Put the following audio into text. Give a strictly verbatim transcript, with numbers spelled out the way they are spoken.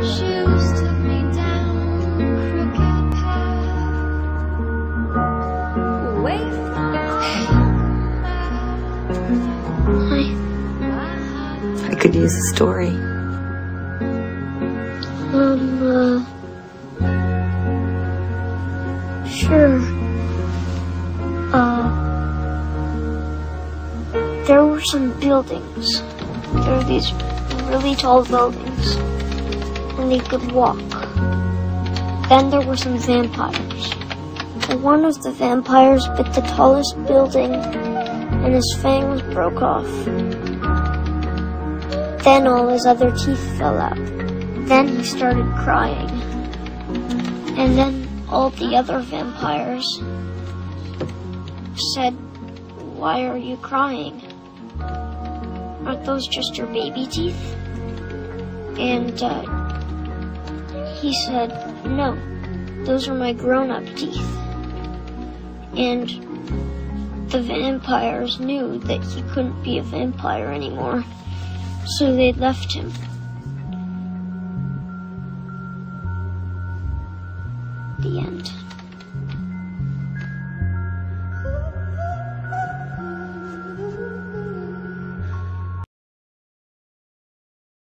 Shoes took me down crooked path, away from Hi. I could use a story. Um, uh... Sure. Uh... There were some buildings. There were these really tall buildings. And they could walk. Then there were some vampires. One of the vampires bit the tallest building, and his fangs broke off. Then all his other teeth fell out. Then he started crying. And then all the other vampires said, "Why are you crying? Aren't those just your baby teeth?" And uh, he said, "No, those are my grown-up teeth." And the vampires knew that he couldn't be a vampire anymore, so they left him. The end.